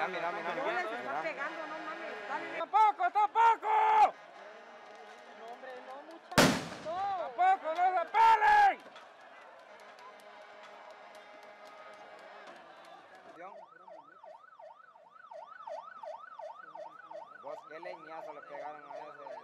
mira. No les está pegando, no mames. Dale. ¡Tampoco! No, hombre, no, muchachos. No. ¡Tampoco! ¡No se pelen! Vos, qué leñazo le pegaron a ese.